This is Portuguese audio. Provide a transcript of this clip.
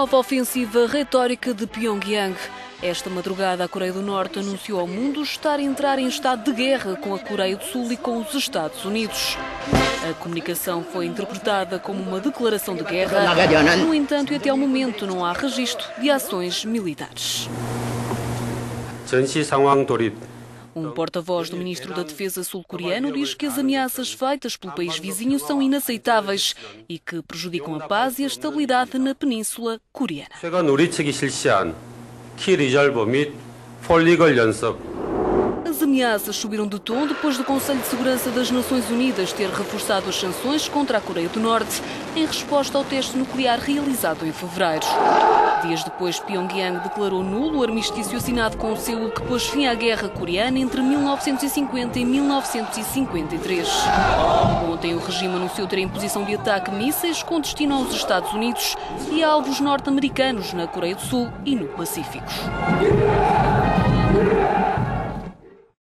Nova ofensiva retórica de Pyongyang. Esta madrugada, a Coreia do Norte anunciou ao mundo estar a entrar em estado de guerra com a Coreia do Sul e com os Estados Unidos. A comunicação foi interpretada como uma declaração de guerra. No entanto, e até ao momento, não há registro de ações militares. Um porta-voz do ministro da Defesa sul-coreano diz que as ameaças feitas pelo país vizinho são inaceitáveis e que prejudicam a paz e a estabilidade na Península Coreana. As ameaças subiram de tom depois do Conselho de Segurança das Nações Unidas ter reforçado as sanções contra a Coreia do Norte em resposta ao teste nuclear realizado em fevereiro. Dias depois, Pyongyang declarou nulo o armistício assinado com Seul que pôs fim à guerra coreana entre 1950 e 1953. Ontem, o regime anunciou ter a imposição de ataque mísseis com destino aos Estados Unidos e a alvos norte-americanos na Coreia do Sul e no Pacífico.